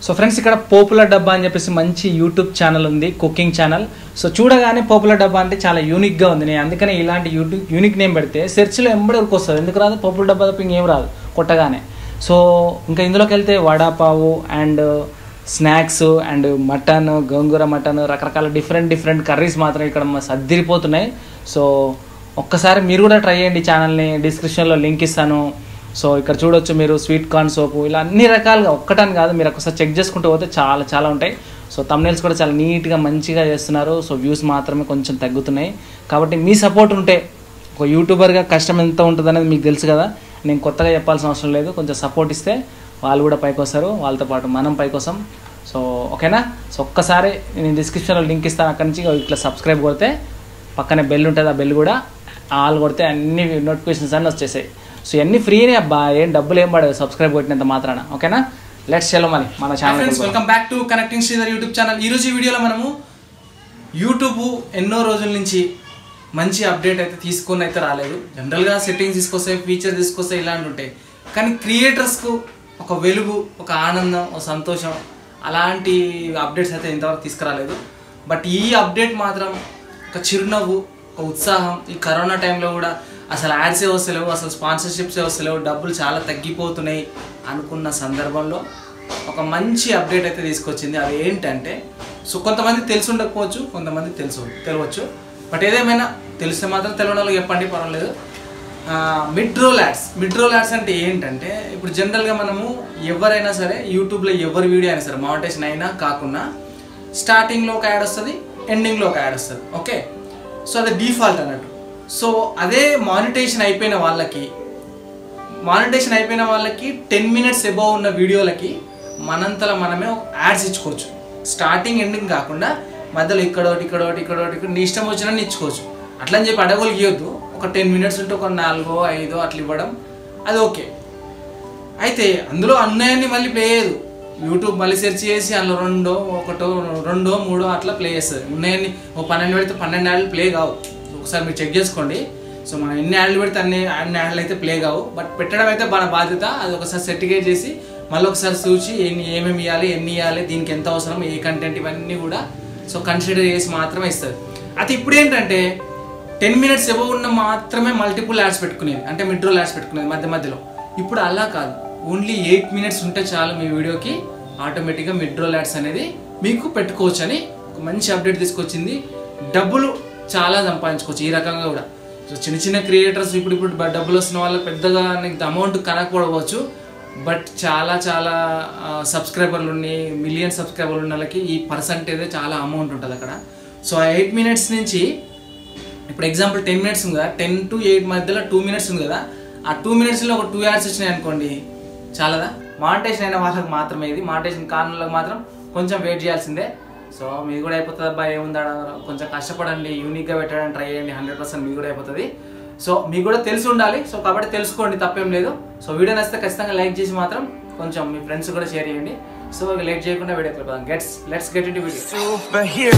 So friends ఇక్కడ popular డబ్బా అని చెప్పేసి మంచి యూట్యూబ్ ఛానల్ ఉంది, కుకింగ్ ఛానల్. సో చూడగానే పాపులర్ డబ్బా అంటే చాలా యూనిక్గా ఉంది. నేను అందుకనే ఇలాంటి యూనిక్ నేమ్ పెడితే సెర్చ్లో ఎంబడికి వస్తుంది. ఎందుకు రాదు? పాపులర్ డబ్బా తప్ప ఇంకేం రాదు కొట్టగానే. సో ఇంకా ఇందులోకి వెళ్తే vada pav and snacks and mutton, gongura mutton, రకరకాల డిఫరెంట్ కర్రీస్ మాత్రం ఇక్కడ సర్దిరిపోతున్నాయి. సో ఒక్కసారి మీరు కూడా ట్రై చేయండి. ఛానల్ని డిస్క్రిప్షన్లో లింక్ ఇస్తాను. సో ఇక్కడ చూడొచ్చు మీరు స్వీట్ కార్న్ సోపు, ఇలా అన్ని రకాలుగా ఒక్కటని కాదు, మీరు ఒకసారి చెక్ చేసుకుంటూ పోతే చాలా ఉంటాయి. సో థంబ్నెయిల్స్ కూడా చాలా నీట్గా మంచిగా చేస్తున్నారు. సో వ్యూస్ మాత్రమే కొంచెం తగ్గుతున్నాయి. కాబట్టి మీ సపోర్ట్ ఉంటే, ఒక యూట్యూబర్గా కష్టం ఎంత ఉంటుంది అనేది మీకు తెలుసు కదా, నేను కొత్తగా చెప్పాల్సిన అవసరం లేదు. కొంచెం సపోర్ట్ ఇస్తే వాళ్ళు కూడా పైకి వస్తారు, వాళ్ళతో పాటు మనం పైకి వస్తాం. సో ఓకేనా? సో ఒక్కసారి నేను డిస్క్రిప్షన్లో లింక్ ఇస్తాను, అక్కడి నుంచి ఇట్లా సబ్స్క్రైబ్ కొడితే పక్కనే బెల్ ఉంటుంది, ఆ బెల్ కూడా ఆల్ కొడితే అన్ని నోటిఫికేషన్స్ అన్నీ వచ్చేసాయి. సో ఇవన్నీ ఫ్రీనే అబ్బా, ఏం డబ్బులు ఏం పడదు సబ్స్క్రైబ్ కొట్టినంత మాత్రాన. ఓకేనా? లెట్స్ చెల్లో మరి మన channel. Welcome back to connecting Sridhar YouTube channel. ఈరోజు ఈ వీడియోలో మనము యూట్యూబ్ ఎన్నో రోజుల నుంచి మంచి అప్డేట్ అయితే తీసుకొని అయితే రాలేదు. జనరల్గా సెట్టింగ్స్ తీసుకొస్తాయి, ఫీచర్ తీసుకొస్తాయి, ఇలాంటి ఉంటాయి. కానీ క్రియేటర్స్కు ఒక వెలుగు, ఒక ఆనందం, ఒక సంతోషం, అలాంటి అప్డేట్స్ అయితే ఇంతవరకు తీసుకురాలేదు. బట్ ఈ అప్డేట్ మాత్రం ఒక చిరునవ్వు, ఒక ఉత్సాహం. ఈ కరోనా టైంలో కూడా అసలు యాడ్సే వస్తలేవు, అసలు స్పాన్సర్షిప్సే వస్తలేవు, డబ్బులు చాలా తగ్గిపోతున్నాయి అనుకున్న సందర్భంలో ఒక మంచి అప్డేట్ అయితే తీసుకొచ్చింది. అది ఏంటంటే, సో కొంతమంది తెలిసి ఉండకపోవచ్చు, కొంతమంది తెలియవచ్చు. బట్ ఏదేమైనా తెలిస్తే మాత్రం తెలియని వాళ్ళకి చెప్పండి, పర్వాలేదు. మిడ్ రోల్ యాడ్స్ అంటే ఏంటంటే, ఇప్పుడు జనరల్గా మనము ఎవరైనా సరే యూట్యూబ్లో ఎవరి వీడియో అయినా సరే మానిటైజేషన్ అయినా కాకుండా స్టార్టింగ్లో ఒక యాడ్ వస్తుంది, ఎండింగ్లో ఒక యాడ్ వస్తుంది. ఓకే, సో అది డిఫాల్ట్ అన్నట్టు. సో అదే మానిటైజేషన్ అయిపోయిన వాళ్ళకి 10 minutes అబౌవ్ ఉన్న వీడియోలకి మనంతలో మనమే యాడ్స్ ఇచ్చుకోవచ్చు. స్టార్టింగ్ ఎండింగ్ కాకుండా మధ్యలో ఇక్కడోటి నీ ఇష్టం వచ్చినా ఇచ్చుకోవచ్చు. అట్లా అని చెప్పి అడగోలు ఇవ్వద్దు. ఒక 10 minutes ఉంటే ఒక 4-5 అట్లా ఇవ్వడం అది ఓకే. అయితే అందులో అన్నయ్యని మళ్ళీ ప్లే చేయదు. యూట్యూబ్ మళ్ళీ సెర్చ్ చేసి అందులో 2-3 అట్లా ప్లే చేస్తుంది. ఉన్నాయని ఓ 12 పెడితే 12 యాడ్లు ప్లే కావు. ఒకసారి మీరు చెక్ చేసుకోండి. సో మనం ఎన్ని యాడ్లు పెడితే అన్ని యాడ్లు అయితే ప్లే కావు. బట్ పెట్టడం అయితే మన బాధ్యత. అది ఒకసారి సర్టిఫికేట్ చేసి మళ్ళీ ఒకసారి చూసి ఏమేమి ఇవ్వాలి, ఎన్ని ఇవ్వాలి, దీనికి ఎంత అవసరం, ఏ కంటెంట్, ఇవన్నీ కూడా సో కన్సిడర్ చేసి మాత్రమే ఇస్తుంది. అయితే ఇప్పుడు ఏంటంటే 10 minutes అబౌవ్ ఉన్న మాత్రమే మల్టిపుల్ యాడ్స్ పెట్టుకునేది, అంటే మిడ్ రోల్ యాడ్స్ పెట్టుకునేది మధ్యలో. ఇప్పుడు అలా కాదు, ఓన్లీ 8 minutes ఉంటే చాలు మీ వీడియోకి ఆటోమేటిక్గా మిడ్ రోల్ యాడ్స్ అనేది మీకు పెట్టుకోవచ్చు అని ఒక మంచి అప్డేట్ తీసుకొచ్చింది. డబ్బులు చాలా సంపాదించుకోవచ్చు ఈ రకంగా కూడా. సో చిన్న క్రియేటర్స్ ఇప్పుడు డబ్బులు వస్తున్న వాళ్ళకి పెద్దగా అమౌంట్ కనకపోవచ్చు. బట్ చాలా సబ్స్క్రైబర్లు ఉన్నాయి, మిలియన్ సబ్స్క్రైబర్లు ఉన్న వాళ్ళకి ఈ పర్సంటేజ్ చాలా అమౌంట్ ఉంటుంది అక్కడ. సో ఆ 8 minutes నుంచి ఇప్పుడు ఎగ్జాంపుల్ 10 minutes ఉంది కదా, 10 to 8 మధ్యలో 2 minutes ఉంది కదా, ఆ 2 minutesలో ఒక 2 యాడ్స్ వచ్చినాయి అనుకోండి, చాలదా? మానిటైజేషన్ అయిన వాళ్ళకి మాత్రమే ఇది, మానిటైజేషన్ కాని వాళ్ళకి మాత్రం కొంచెం వెయిట్ చేయాల్సిందే. సో మీది కూడా అయిపోతుంది అబ్బా, ఏముందా, కొంచెం కష్టపడండి, యూనిక్గా పెట్టడానికి ట్రై చేయండి, 100% మీది కూడా అయిపోతుంది. సో మీకు కూడా తెలిసి ఉండాలి. సో కాబట్టి తెలుసుకోండి, తప్పేం లేదు. సో వీడియో నచ్చితే ఖచ్చితంగా లైక్ చేసి మాత్రం కొంచెం మీ ఫ్రెండ్స్ కూడా షేర్ చేయండి. సో లేట్ చేయకుండా వీడియోకి వెళ్ళిపోదాం. Let's get into video.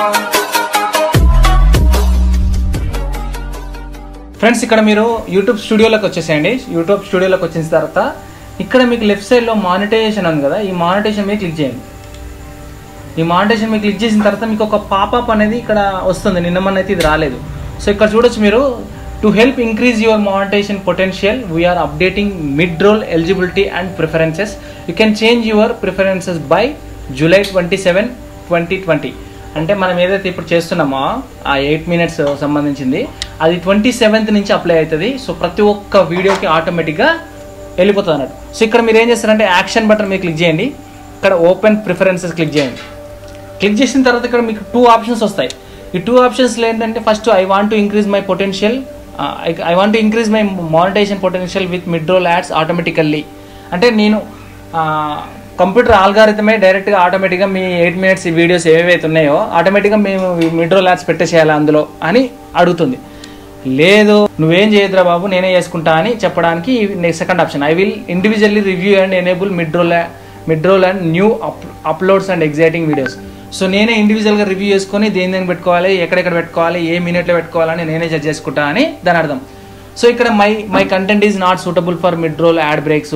Friends ఇక్కడ మీరు యూట్యూబ్ స్టూడియోలోకి వచ్చేసేయండి. యూట్యూబ్ స్టూడియోలోకి వచ్చిన తర్వాత ఇక్కడ మీకు లెఫ్ట్ సైడ్లో మానిటైజేషన్ ఉంది కదా, ఈ మానిటైజేషన్ మీద క్లిక్ చేయండి. ఈ మానిటైజేషన్ మీద క్లిక్ చేసిన తర్వాత మీకు ఒక పాపప్ అనేది ఇక్కడ వస్తుంది. నిన్న మొన్న అయితే ఇది రాలేదు. సో ఇక్కడ చూడొచ్చు మీరు, to help increase your monetization potential we're updating mid roll eligibility and preferences. You can change your preferences by July 27, 2020. అంటే మనం ఏదైతే ఇప్పుడు చేస్తున్నామో ఆ 8 minutes సంబంధించింది అది 27th నుంచి అప్లై అవుతుంది. సో ప్రతి ఒక్క వీడియోకి ఆటోమేటిక్గా వెళ్ళిపోతుంది అన్నట్టు. సో ఇక్కడ మీరు ఏం చేస్తారంటే యాక్షన్ బటన్ మీద క్లిక్ చేయండి. ఇక్కడ ఓపెన్ ప్రిఫరెన్సెస్ క్లిక్ చేయండి. క్లిక్ చేసిన తర్వాత ఇక్కడ మీకు 2 options వస్తాయి. ఈ 2 optionsలో ఏంటంటే, first I want to increase my monetization potential with mid roll ads automatically. అంటే నేను కంప్యూటర్ ఆల్గారిథమే డైరెక్ట్గా ఆటోమేటిక్గా మీ 8 minutes వీడియోస్ ఏవైతే ఉన్నాయో ఆటోమేటిక్గా మేము మిడ్ రోల్ యాడ్స్ పెట్టేసేయాలి అందులో అని అడుగుతుంది. లేదు నువ్వేం చేయదురా బాబు నేనే చేసుకుంటా అని చెప్పడానికి second option, I will individually review and enable mid roll and new uploads and exciting videos. So నేనే ఇండివిజువల్గా రివ్యూ చేసుకొని దేని పెట్టుకోవాలి, ఎక్కడెక్కడ పెట్టుకోవాలి, ఏ మినిట్లో పెట్టుకోవాలని నేనే జడ్జ్ చేసుకుంటా అని దాని అర్థం. సో ఇక్కడ my content is not suitable for mid roll ad breaks.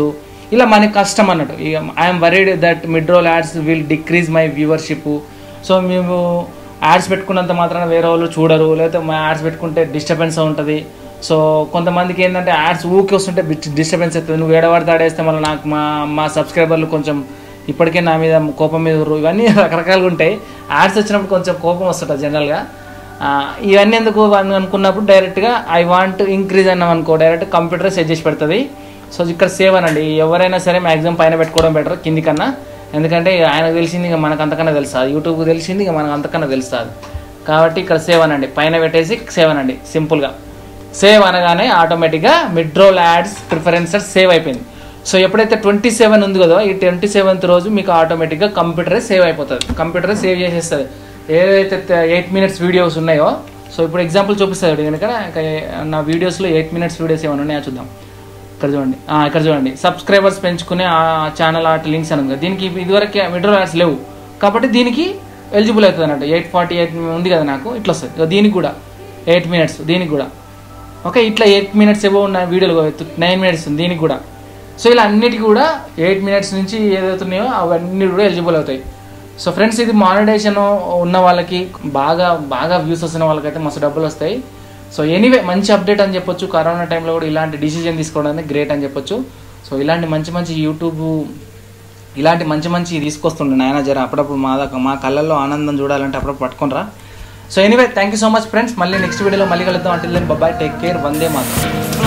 ఇలా మనకి కష్టం అన్నట్టు. ఇక I'm worried that mid roll ads will decrease my viewership. So మేము యాడ్స్ పెట్టుకున్నంత మాత్రాన వేరే వాళ్ళు చూడరు, లేకపోతే మా యాడ్స్ పెట్టుకుంటే డిస్టర్బెన్స్ ఉంటుంది. సో కొంతమందికి ఏంటంటే యాడ్స్ ఊకే వస్తుంటే డిస్టర్బెన్స్ అవుతుంది. నువ్వు ఏడవాడితే ఆడేస్తే మళ్ళీ నాకు మా సబ్స్క్రైబర్లు కొంచెం ఇప్పటికే నా మీద కోపం మీద ఇవన్నీ రకరకాలుగా ఉంటాయి. యాడ్స్ వచ్చినప్పుడు కొంచెం కోపం వస్తుంటుంది జనరల్గా. ఇవన్నీ ఎందుకు అనుకున్నప్పుడు డైరెక్ట్గా ఐ వాంట్ ఇంక్రీజ్ అన్నాం అనుకో, డైరెక్ట్ కంప్యూటర్ సెట్ చేసి పెడుతుంది. సో ఇక్కడ సేవ్ అనండి. ఎవరైనా సరే మ్యాక్సిమం పైన పెట్టుకోవడం బెటర్ కింది కన్నా. ఎందుకంటే ఆయనకు తెలిసింది ఇక మనకు అంతకన్నా తెలుస్తుంది, యూట్యూబ్కి తెలిసింది ఇక మనకు అంతకన్నా తెలుస్తుంది. కాబట్టి ఇక్కడ సేవ్ అనండి, పైన పెట్టేసి సేవ్ అనండి. సింపుల్గా సేవ్ అనగానే ఆటోమేటిక్గా mid roll ads preferences save అయిపోయింది. సో ఎప్పుడైతే 27 ఉంది కదా, ఈ 27th రోజు మీకు ఆటోమేటిక్గా కంప్యూటరే సేవ్ అయిపోతుంది. కంప్యూటరే సేవ్ చేసేస్తుంది ఏదైతే 8 minutes వీడియోస్ ఉన్నాయో. సో ఇప్పుడు ఎగ్జాంపుల్ చూపిస్తుంది కనుక నా వీడియోస్లో 8 minutes వీడియోస్ ఏమైనా ఉన్నాయో చూద్దాం. ఇక్కడ చూడండి సబ్స్క్రైబర్స్ పెంచుకునే ఆ ఛానల్ ఆర్ట్ లింక్స్ అని ఉంది. దీనికి ఇదివరకు మిడ్ రోల్ యాడ్స్ లేవు కాబట్టి దీనికి ఎలిజిబుల్ అవుతుంది అన్నట్టు. 848 ఉంది కదా నాకు, ఇట్లా వస్తుంది. దీనికి కూడా 8 minutes, దీనికి కూడా ఓకే. ఇట్లా 8 minutes ఎబో ఉన్న వీడియోలు 9 minutes ఉంది దీనికి కూడా. సో ఇలా అన్నిటికీ కూడా 8 minutes నుంచి ఏదవుతున్నాయో అవన్నీ కూడా ఎలిజిబుల్ అవుతాయి. సో ఫ్రెండ్స్, ఇది మానిటైజేషన్ ఉన్న వాళ్ళకి బాగా వ్యూస్ వస్తున్న వాళ్ళకైతే మస్తు డబ్బులు వస్తాయి. సో ఎనీవే మంచి అప్డేట్ అని చెప్పొచ్చు. కరోనా టైంలో కూడా ఇలాంటి డిసిజన్ తీసుకోవడానికి గ్రేట్ అని చెప్పొచ్చు. సో ఇలాంటి మంచి యూట్యూబ్ ఇలాంటి మంచి తీసుకొస్తుండే నాయన జర అప్పుడప్పుడు మా కళ్ళల్లో ఆనందం చూడాలంటే అప్పుడప్పుడు పట్టుకునిరా. So anyway thank you so much friends. మళ్ళీ నెక్స్ట్ వీడియోలో మళ్ళీ కలుద్దాం. Until then bye, take care, Vande మాతరం.